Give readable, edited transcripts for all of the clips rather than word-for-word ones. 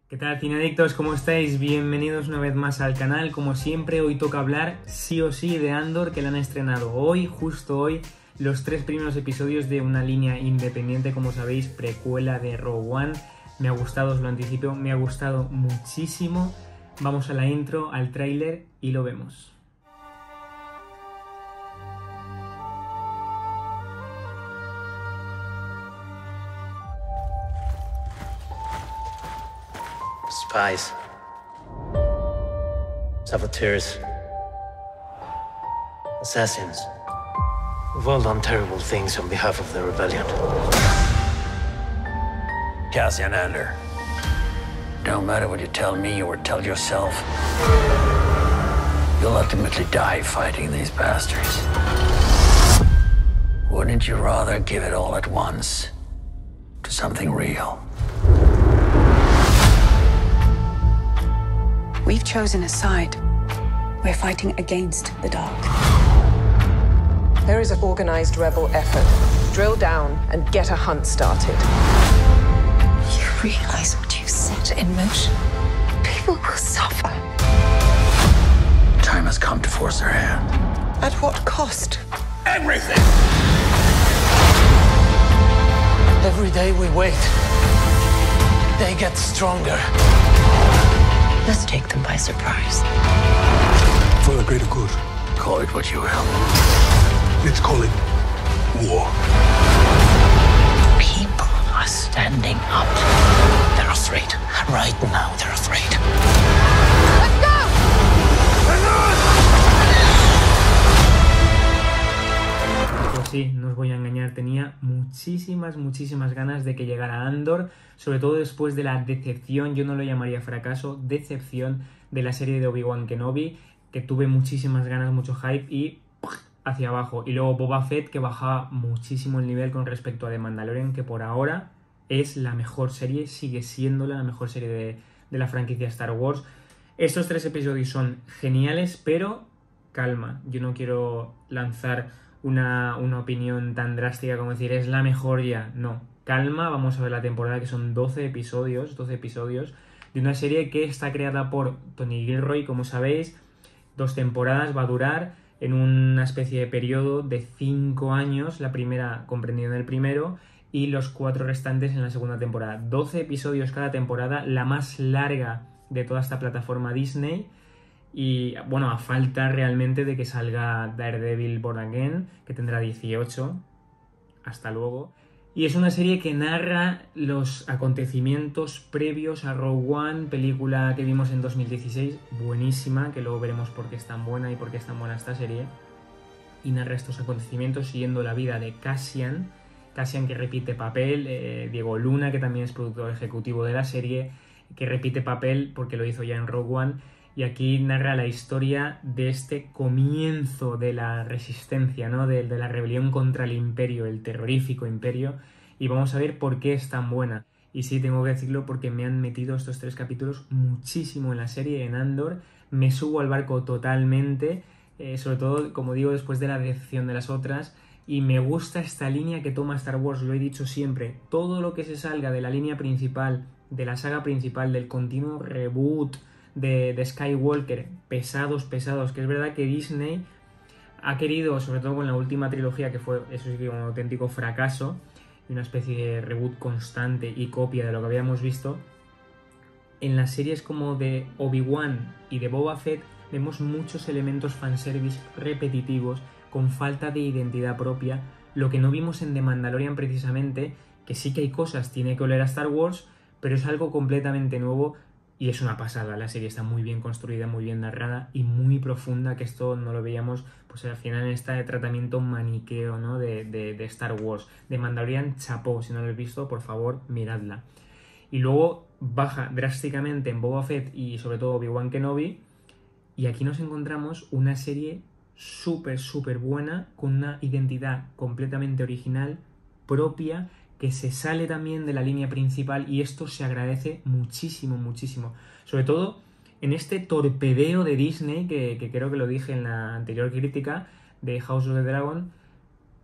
¿Qué tal, cineadictos? ¿Cómo estáis? Bienvenidos una vez más al canal. Como siempre, hoy toca hablar sí o sí de Andor, que la han estrenado hoy, justo hoy, los 3 primeros episodios de una línea independiente, como sabéis, precuela de Rogue One. Me ha gustado, os lo anticipo, me ha gustado muchísimo. Vamos a la intro, al tráiler y lo vemos. Spies. Saboteurs. Assassins. We've all done terrible things on behalf of the rebellion. Cassian Andor. Don't matter what you tell me or tell yourself. You'll ultimately die fighting these bastards. Wouldn't you rather give it all at once to something real? We've chosen a side. We're fighting against the dark. There is an organized rebel effort. Drill down and get a hunt started. You realize what you set in motion? People will suffer. Time has come to force their hand. At what cost? Everything! Every day we wait, they get stronger. Let's take them by surprise. For the greater good. Call it what you will. Let's call it war. People are standing up. They're afraid. Right now, they're afraid. Let's go! Pues sí, no os voy a engañar, tenía muchísimas ganas de que llegara Andor, sobre todo después de la decepción, yo no lo llamaría fracaso, decepción de la serie de Obi-Wan Kenobi, que tuve muchísimas ganas, mucho hype y hacia abajo. Y luego Boba Fett, que bajaba muchísimo el nivel con respecto a The Mandalorian, que por ahora es la mejor serie, sigue siendo la mejor serie de la franquicia Star Wars. Estos 3 episodios son geniales, pero calma, yo no quiero lanzar una opinión tan drástica como decir es la mejor ya, no, calma, vamos a ver la temporada, que son 12 episodios de una serie que está creada por Tony Gilroy, como sabéis, 2 temporadas va a durar en una especie de periodo de 5 años, la primera comprendida en el primero y los 4 restantes en la segunda temporada, 12 episodios cada temporada, la más larga de toda esta plataforma Disney. Y bueno, a falta realmente de que salga Daredevil Born Again, que tendrá 18. Hasta luego. Y es una serie que narra los acontecimientos previos a Rogue One, película que vimos en 2016, buenísima, que luego veremos por qué es tan buena y por qué es tan buena esta serie. Y narra estos acontecimientos siguiendo la vida de Cassian que repite papel, Diego Luna, que también es productor ejecutivo de la serie, que repite papel porque lo hizo ya en Rogue One. Y aquí narra la historia de este comienzo de la resistencia, ¿no? De la rebelión contra el imperio, el terrorífico imperio. Y vamos a ver por qué es tan buena. Y sí, tengo que decirlo porque me han metido estos 3 capítulos muchísimo en la serie, en Andor. Me subo al barco totalmente, sobre todo, como digo, después de la decepción de las otras. Y me gusta esta línea que toma Star Wars, lo he dicho siempre. Todo lo que se salga de la línea principal, de la saga principal, del continuo reboot de Skywalker, pesados, que es verdad que Disney ha querido, sobre todo con la última trilogía, que fue, eso sí, un auténtico fracaso, y una especie de reboot constante y copia de lo que habíamos visto. En las series como de Obi-Wan y de Boba Fett vemos muchos elementos fanservice repetitivos, con falta de identidad propia, lo que no vimos en The Mandalorian precisamente, que sí que hay cosas, tiene que oler a Star Wars, pero es algo completamente nuevo. Y es una pasada, la serie está muy bien construida, muy bien narrada y muy profunda, que esto no lo veíamos pues al final en este tratamiento maniqueo, ¿no? de Star Wars. De Mandalorian, chapó, si no lo habéis visto, por favor, miradla. Y luego baja drásticamente en Boba Fett y sobre todo Obi-Wan Kenobi, y aquí nos encontramos una serie súper buena, con una identidad completamente original, propia, que se sale también de la línea principal, y esto se agradece muchísimo. Sobre todo en este torpedeo de Disney, que creo que lo dije en la anterior crítica de House of the Dragon,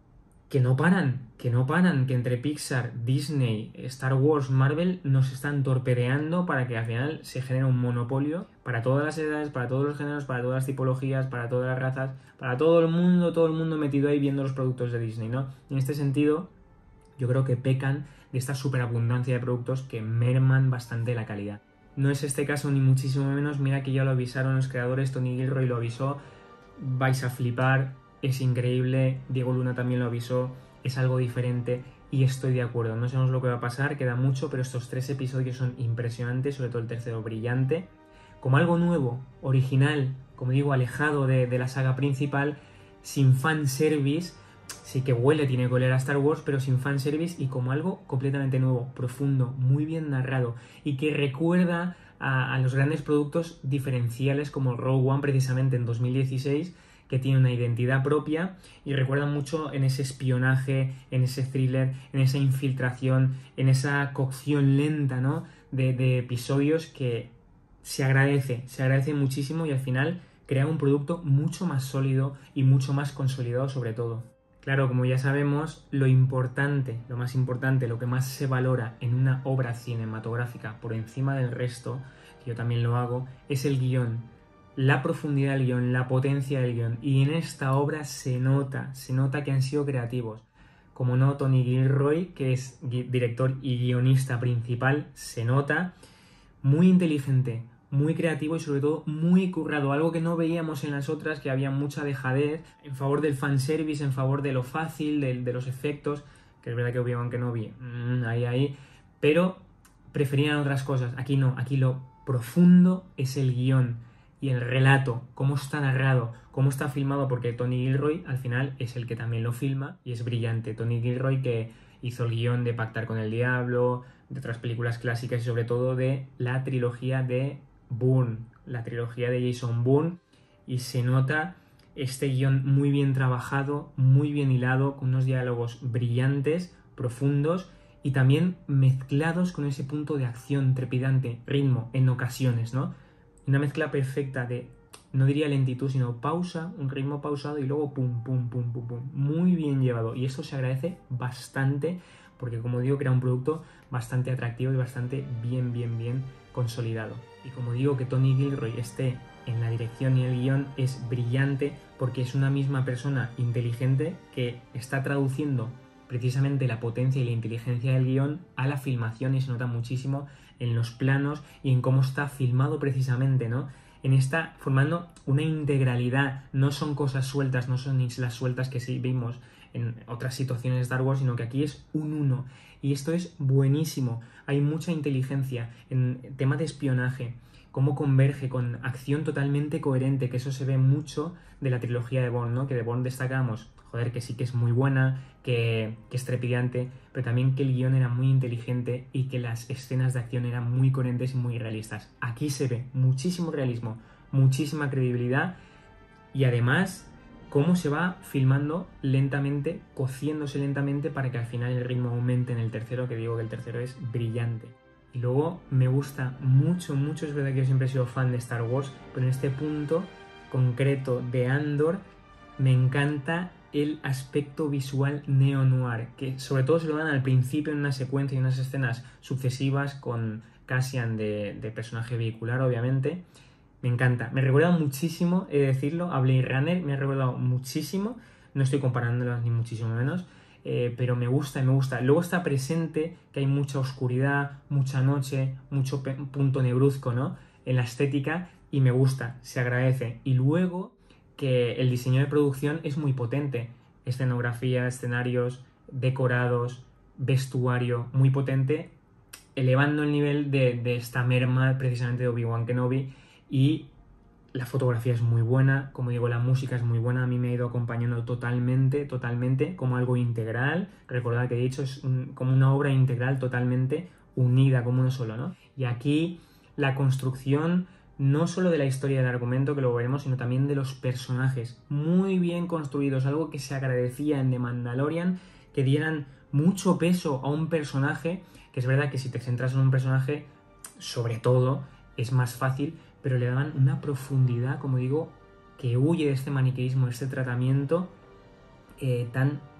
que no paran, que entre Pixar, Disney, Star Wars, Marvel nos están torpedeando para que al final se genere un monopolio para todas las edades, para todos los géneros, para todas las tipologías, para todas las razas, para todo el mundo metido ahí viendo los productos de Disney, ¿no? Y en este sentido, yo creo que pecan de esta superabundancia de productos que merman bastante la calidad. No es este caso ni muchísimo menos, mira que ya lo avisaron los creadores, Tony Gilroy lo avisó, vais a flipar, es increíble, Diego Luna también lo avisó, es algo diferente y estoy de acuerdo, no sabemos lo que va a pasar, queda mucho, pero estos 3 episodios son impresionantes, sobre todo el tercero brillante, como algo nuevo, original, como digo, alejado de la saga principal, sin fanservice. Sí que huele, tiene que oler a Star Wars, pero sin fanservice y como algo completamente nuevo, profundo, muy bien narrado y que recuerda a los grandes productos diferenciales como Rogue One precisamente en 2016, que tiene una identidad propia y recuerda mucho en ese espionaje, en ese thriller, en esa infiltración, en esa cocción lenta, ¿no? de episodios que se agradece muchísimo y al final crea un producto mucho más sólido y mucho más consolidado sobre todo. Claro, como ya sabemos, lo importante, lo más importante, lo que más se valora en una obra cinematográfica por encima del resto, que yo también lo hago, es el guión, la profundidad del guión, la potencia del guión. Y en esta obra se nota que han sido creativos. Como no, Tony Gilroy, que es director y guionista principal, se nota muy inteligente, muy creativo y sobre todo muy currado, algo que no veíamos en las otras, que había mucha dejadez en favor del fanservice, en favor de lo fácil, de los efectos, que es verdad que Obi-Wan Kenobi, ahí, pero preferían otras cosas. Aquí no, aquí lo profundo es el guión y el relato, cómo está narrado, cómo está filmado, porque Tony Gilroy al final es el que también lo filma y es brillante. Tony Gilroy, que hizo el guión de Pactar con el Diablo, de otras películas clásicas y sobre todo de la trilogía de Bourne, la trilogía de Jason Bourne, y se nota este guión muy bien trabajado, muy bien hilado, con unos diálogos brillantes, profundos y también mezclados con ese punto de acción trepidante, ritmo en ocasiones, ¿no? Una mezcla perfecta de, no diría lentitud, sino pausa, un ritmo pausado y luego pum, pum, pum, pum, pum, muy bien llevado, y eso se agradece bastante porque, como digo, crea un producto bastante atractivo y bastante bien consolidado. Y como digo, que Tony Gilroy esté en la dirección y el guión es brillante porque es una misma persona inteligente que está traduciendo precisamente la potencia y la inteligencia del guión a la filmación, y se nota muchísimo en los planos y en cómo está filmado precisamente, ¿no? Está formando una integralidad, no son cosas sueltas, no son islas sueltas que sí vimos en otras situaciones de Star Wars, sino que aquí es un uno, y esto es buenísimo. Hay mucha inteligencia en tema de espionaje, cómo converge con acción totalmente coherente, que eso se ve mucho de la trilogía de Bourne, ¿no? Que de Bourne destacamos, joder, que sí que es muy buena, que es trepidante, pero también que el guión era muy inteligente y que las escenas de acción eran muy coherentes y muy realistas. Aquí se ve muchísimo realismo, muchísima credibilidad y además cómo se va filmando lentamente, cociéndose lentamente para que al final el ritmo aumente en el tercero, que digo que el tercero es brillante. Y luego me gusta mucho, es verdad que yo siempre he sido fan de Star Wars, pero en este punto concreto de Andor me encanta el aspecto visual neo-noir, que sobre todo se lo dan al principio en una secuencia y unas escenas sucesivas con Cassian de personaje vehicular, obviamente. Me encanta, me recuerda muchísimo, he de decirlo, a Blade Runner, me ha recordado muchísimo, no estoy comparándolas ni muchísimo menos, pero me gusta. Luego está presente que hay mucha oscuridad, mucha noche, mucho punto negruzco, ¿no? En la estética, y me gusta, se agradece. Y luego que el diseño de producción es muy potente, escenografía, escenarios, decorados, vestuario, muy potente, elevando el nivel de esta merma precisamente de Obi-Wan Kenobi. Y la fotografía es muy buena, como digo, la música es muy buena, a mí me ha ido acompañando totalmente, como algo integral. Recordad que he dicho, es como una obra integral totalmente unida como uno solo, ¿no? Y aquí la construcción no solo de la historia del argumento, que lo veremos, sino también de los personajes, muy bien construidos, algo que se agradecía en The Mandalorian, que dieran mucho peso a un personaje, que es verdad que si te centras en un personaje, sobre todo, es más fácil, pero le daban una profundidad, como digo, que huye de este maniqueísmo, de este tratamiento tan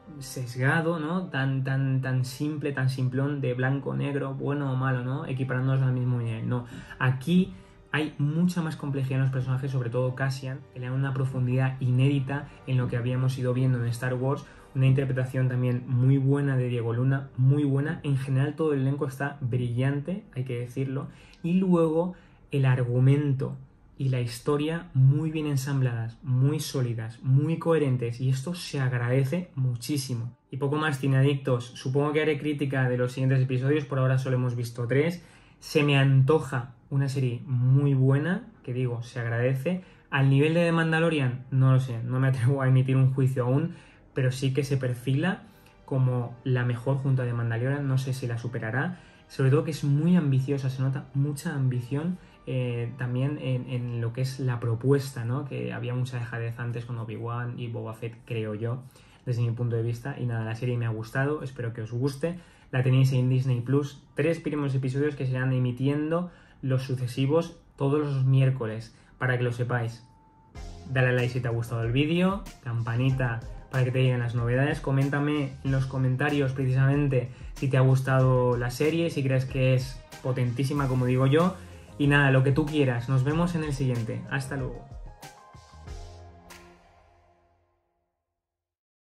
sesgado, ¿no? Tan simple, tan simplón de blanco, negro, bueno o malo, ¿no? Equiparándonos al mismo nivel, no. Aquí hay mucha más complejidad en los personajes, sobre todo Cassian, que le da una profundidad inédita en lo que habíamos ido viendo en Star Wars, una interpretación también muy buena de Diego Luna, muy buena. En general todo el elenco está brillante, hay que decirlo, y luego el argumento y la historia muy bien ensambladas, muy sólidas, muy coherentes, y esto se agradece muchísimo. Y poco más, cineadictos, supongo que haré crítica de los siguientes episodios, por ahora solo hemos visto 3, se me antoja una serie muy buena, que digo, se agradece. Al nivel de The Mandalorian, no lo sé, no me atrevo a emitir un juicio aún, pero sí que se perfila como la mejor junto a The Mandalorian, no sé si la superará, sobre todo que es muy ambiciosa, se nota mucha ambición también en lo que es la propuesta, ¿no? Que había mucha dejadez antes con Obi-Wan y Boba Fett, creo yo, desde mi punto de vista, y nada, la serie me ha gustado, espero que os guste. La tenéis en Disney Plus, 3 primeros episodios que se irán emitiendo los sucesivos todos los miércoles, para que lo sepáis. Dale a like si te ha gustado el vídeo, campanita para que te lleguen las novedades, coméntame en los comentarios precisamente si te ha gustado la serie, si crees que es potentísima como digo yo, y nada, lo que tú quieras. Nos vemos en el siguiente, hasta luego.